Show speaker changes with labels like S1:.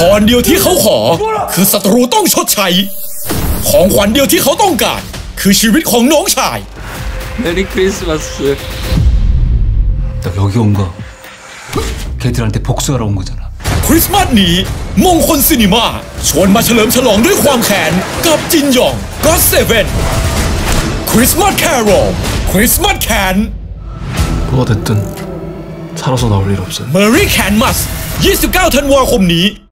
S1: รเดียวที่เขาขอคือศัตรูต้องชดใช้ของขวัญเดียวที่เขาต้องการคือชีวิตของน้องชาย
S2: 메리 크리스마스.
S3: 너 여기 온 거 걔들한테 복수하러 온 거잖아.
S1: คริสต์มาสนี้มงคลซินีมาชวนมาเฉลิมฉลองด้วยความแค้นกับจินยองก็อตเซเว่นคริสต์มาสแคโรลคริสต์มาสแค้น
S4: 뭐가 됐든 살아서 나올 일 없어요.
S1: Merry Christmas 29 ธันวาคมนี้